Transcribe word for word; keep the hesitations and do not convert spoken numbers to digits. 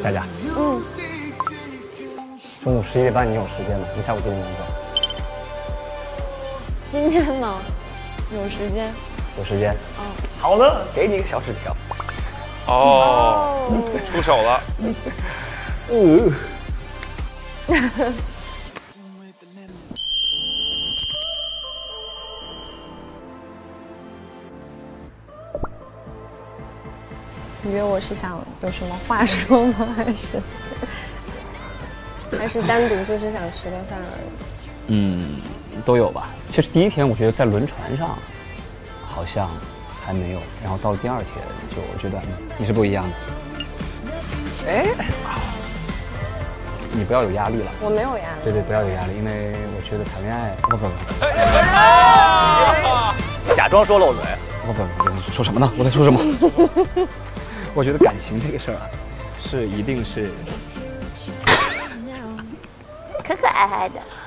佳佳。 嗯。 中午十一点半你有时间吗？你下午几点钟走？ 今天吗？有时间。 有时间。 嗯。 好的，给你一个小纸条。 哦，出手了。 嗯。 你约我是想有什么话说吗？还是还是单独就是想吃个饭而已？ 嗯，都有吧。其实第一天我觉得在轮船上好像还没有，然后到第二天就我觉得你是不一样的。哎，你不要有压力了。 我没有压力。 对对，不要有压力，因为我觉得谈恋爱不不不，假装说漏嘴。 不不不，说什么呢？我在说什么？我觉得感情这个事儿啊，是一定是可可爱爱的。